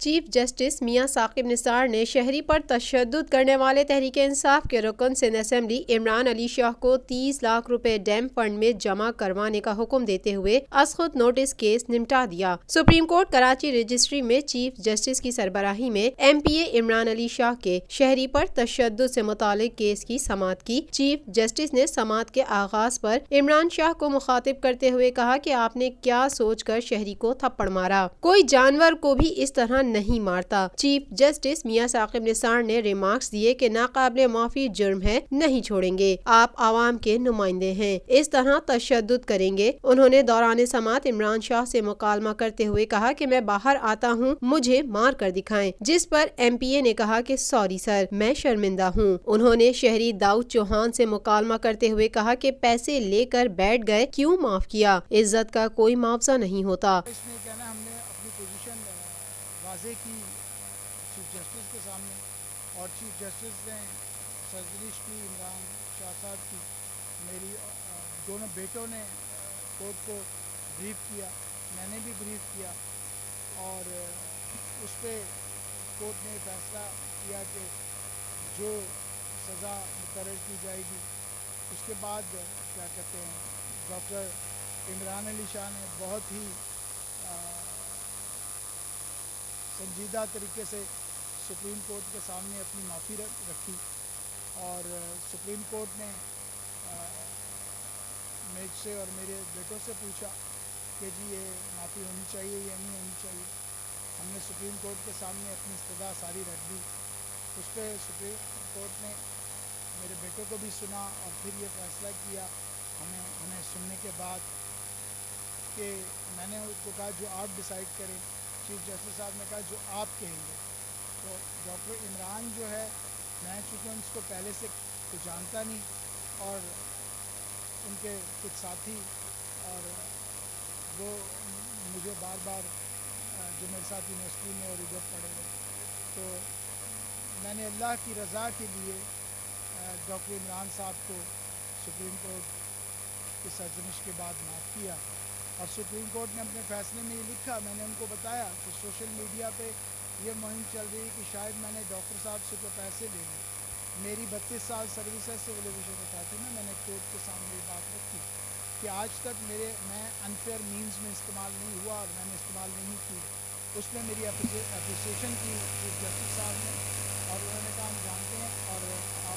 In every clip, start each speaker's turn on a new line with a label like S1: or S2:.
S1: Chief justice میاں ثاقب نثار نے شہری پر تشدد کرنے والے تحریک انصاف کے رکن سندھ اسمبلی عمران علی شاہ کو 30 لاکھ روپے ڈیم فنڈ میں جمع کروانے کا حکم دیتے ہوئے از خود نوٹس کیس نمٹا دیا۔ سپریم کورٹ کراچی رجسٹری میں چیف جسٹس کی سربراہی میں ایم پی اے عمران علی شاہ کے شہری پر تشدد سے متعلق کیس کی سماعت کی۔ چیف جسٹس نے سماعت کے آغاز پر عمران شاہ کو مخاطب کرتے ہوئے کہا کہ آپ نے کیا سوچ کر شہری کو تھپڑ مارا، کوئی جانور کو بھی اس طرح نہیں مارتا۔ چیف جسٹس میاں ثاقب نثار نے ریمارکس دیے کہ ناقابل معافی جرم ہے، نہیں چھوڑیں گے، آپ عوام کے نمائندے ہیں، اس طرح تشدد کریں گے۔ انہوں نے دوران سماعت عمران شاہ سے مکالمہ کرتے ہوئے کہا کہ میں باہر آتا ہوں، مجھے مار کر دکھائیں، جس پر ایم پی اے نے کہا کہ سوری سر، میں شرمندہ ہوں۔ انہوں نے شہری داؤد چوہان سے مکالمہ کرتے ہوئے کہا کہ پیسے لے کر بیٹھ گئے، کیوں معاف کیا، عزت کا کوئی معاوضہ نہیں ہوتا۔
S2: ہم نے اپنی پوزیشن واضح کی چیف جسٹس کے سامنے، اور چیف جسٹس نے سرزنش کی عمران شاہ صاحب کی، میری دونوں بیٹوں نے کورٹ کو بریف کیا، میں نے بھی بریف کیا، اور اس پہ کورٹ نے فیصلہ کیا کہ جو سزا مقرر کی جائے گی۔ اس کے بعد کیا کہتے ہیں، ڈاکٹر عمران علی شاہ نے بہت ہی سنجیدہ طریقے سے سپریم کورٹ کے سامنے اپنی معافی رکھی، اور سپریم کورٹ نے میرے سے اور میرے بیٹوں سے پوچھا کہ جی یہ معافی ہونی چاہیے یا نہیں ہونی چاہیے۔ ہم نے سپریم کورٹ کے سامنے اپنی استدعا ساری رکھ دی۔ اس پہ سپریم کورٹ نے میرے بیٹوں کو بھی سنا، اور پھر یہ فیصلہ کیا ہمیں سننے کے بعد کہ میں نے اس کو کہا جو آپ ڈیسائیڈ کریں۔ چیف جسٹس صاحب نے کہا جو آپ کہیں گے۔ تو ڈاکٹر عمران جو ہے، میں چونکہ ان کو پہلے سے کچھ جانتا نہیں، اور ان کے کچھ ساتھی، اور وہ مجھے بار بار جو میرے ساتھ یونیورسٹی میں اور ادھر پڑھے ہوئے، تو میں نے اللہ کی رضا کے لیے ڈاکٹر عمران صاحب کو سپریم کورٹ کی سرزنش کے بعد معاف کیا۔ اور سپریم کورٹ نے اپنے فیصلے میں یہ لکھا، میں نے ان کو بتایا کہ سوشل میڈیا پہ یہ مہم چل رہی ہے کہ شاید میں نے ڈاکٹر صاحب سے کوئی پیسے لے لے۔ میری 32 سال سروس ہے سول ایویشن اتھارٹی میں نے کورٹ کے سامنے یہ بات رکھی کہ آج تک میں انفیئر مینز میں استعمال نہیں ہوا، اور میں نے استعمال نہیں کی۔ اس میں میری اپریسیشن کی چیف جسٹس صاحب نے، اور انہوں نے کہا ہم جانتے ہیں، اور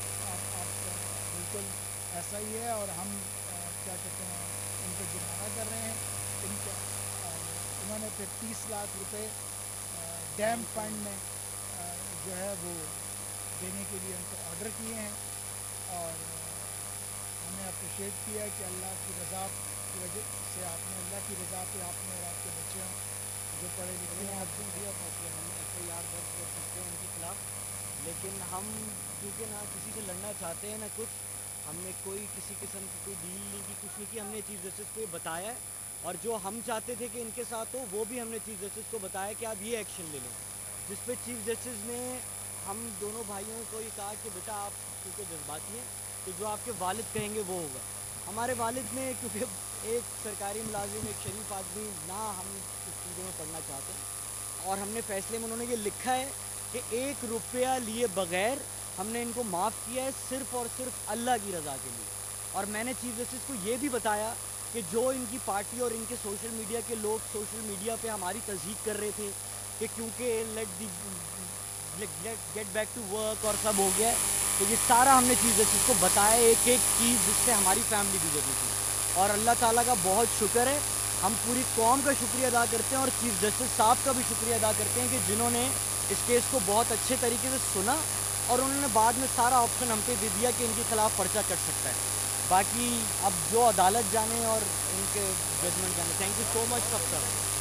S2: آپ بالکل ایسا ہی ہے، اور ہم کیا کہتے ہیں ان کو جرمانہ کر رہے ہیں ان کا۔ انہوں نے پھر 30 لاکھ روپے ڈیم فنڈ میں جو ہے وہ دینے کے لیے ان کو آرڈر کیے ہیں، اور ہم نے اپریشیٹ کیا کہ اللہ کی رضا کی وجہ سے آپ نے، اللہ کی رضا پہ آپ نے اور آپ کے بچے ہیں جو پڑھے لکھے ہیں، آپ نے دیا فیصلہ۔
S3: ہم ایف آئی آر درج کر سکتے ہیں ان کے خلاف، لیکن ہم کیونکہ نہ کسی سے لڑنا چاہتے ہیں نہ کچھ، ہم نے کوئی کسی قسم کی کوئی ڈیل نہیں کی، کچھ نہیں کی۔ ہم نے چیف جسٹس کو یہ بتایا ہے، اور جو ہم چاہتے تھے کہ ان کے ساتھ ہو وہ بھی ہم نے چیف جسٹس کو بتایا کہ آپ یہ ایکشن لے لیں، جس پہ چیف جسٹس نے ہم دونوں بھائیوں کو یہ کہا کہ بیٹا آپ کیونکہ جذباتی ہیں تو جو آپ کے والد کہیں گے وہ ہوگا۔ ہمارے والد نے، کیونکہ ایک سرکاری ملازم، ایک شریف آدمی، نہ ہم اس چیزوں میں پڑھنا چاہتے ہیں، اور ہم نے فیصلے میں انہوں نے یہ لکھا ہے کہ 1 روپیہ لیے بغیر ہم نے ان کو معاف کیا ہے، صرف اور صرف اللہ کی رضا کے لیے۔ اور میں نے چیف جسٹس کو یہ بھی بتایا کہ جو ان کی پارٹی اور ان کے سوشل میڈیا کے لوگ سوشل میڈیا پہ ہماری تصدیق کر رہے تھے کہ کیونکہ گیٹ بیک ٹو ورک اور سب ہو گیا ہے، تو یہ سارا ہم نے چیف جسٹس کو بتایا ایک ایک چیز جس سے ہماری فیملی گزری تھی۔ اور اللہ تعالیٰ کا بہت شکر ہے، ہم پوری قوم کا شکریہ ادا کرتے ہیں، اور چیف جسٹس صاحب کا بھی شکریہ ادا کرتے ہیں کہ جنہوں نے اس کیس کو بہت اچھے طریقے سے سنا، اور انہوں نے بعد میں سارا آپشن ہم پہ دے دیا کہ ان کے خلاف پرچہ کٹ سکتا ہے۔ باقی اب جو عدالت جانے اور ان کے ججمنٹ جانے۔ تھینک یو سو مچ سب سر۔